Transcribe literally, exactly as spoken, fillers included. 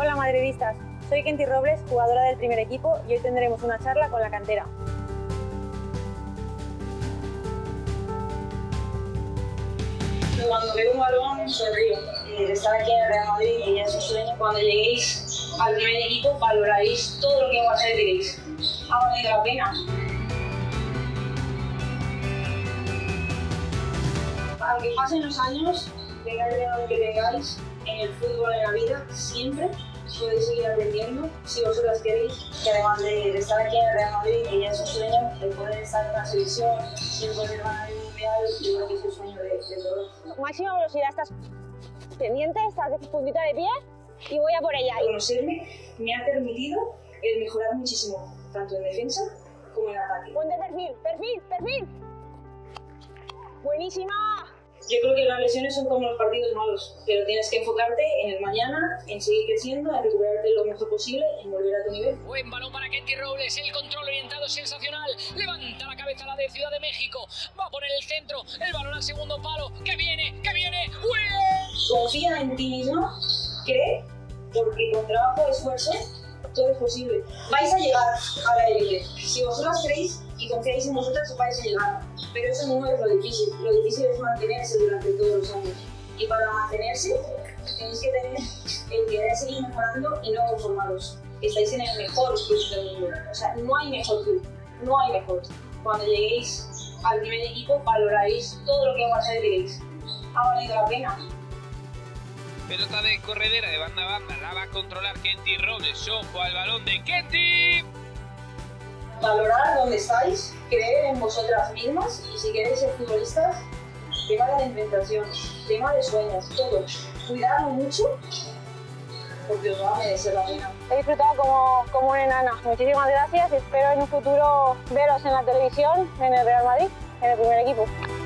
Hola madridistas, soy Kenty Robles, jugadora del primer equipo, y hoy tendremos una charla con la cantera. Cuando veo un balón, sonrío. De estar aquí en el Real Madrid, que ya es un sueño, cuando lleguéis al primer equipo valoraréis todo lo que va a ser diréis. Ha valido la pena. Aunque pasen los años, tengáis de donde que tengáis, en el fútbol, en la vida, siempre podéis seguir aprendiendo si vosotras queréis, que además de, de estar aquí en el Real Madrid, que ya es un sueño, de poder estar en una selección, de poder ganar el Mundial, yo creo que es el sueño de, de todos. Máxima velocidad, estás pendiente, estás de puntita de pie y voy a por ella. Conocerme me ha permitido el mejorar muchísimo, tanto en defensa como en ataque. Ponte perfil, perfil, perfil. Buenísima. Yo creo que las lesiones son como los partidos malos, pero tienes que enfocarte en el mañana, en seguir creciendo, en recuperarte lo mejor posible, en volver a tu nivel. Buen balón para Kenty Robles, el control orientado sensacional, levanta la cabeza la de Ciudad de México, va a poner el centro, el balón al segundo palo, que viene, que viene, ¡uy! Confía en ti misma, cree, porque con trabajo, esfuerzo, todo es posible. Vais a llegar a la élite. Si vosotras creéis y confiáis en vosotras, vais a llegar. Pero eso no es lo difícil. Lo difícil es mantenerse durante todos los años. Y para mantenerse, tenéis que tener el querer seguir mejorando y no conformaros. Estáis en el mejor club del mundo. O sea, no hay mejor club. No hay mejor. Cuando lleguéis al primer equipo, valoraréis todo lo que va a ser diréis. Ha valido la pena. Pelota de corredera de banda a banda, la va a controlar Kenty Robles. Ojo al balón de Kenty. Valorar dónde estáis, creer en vosotras mismas y si queréis ser futbolistas, tema de alimentación, tema de sueños, todo. Cuidadlo mucho porque os va a merecer la pena. He disfrutado como, como una enana. Muchísimas gracias y espero en un futuro veros en la televisión, en el Real Madrid, en el primer equipo.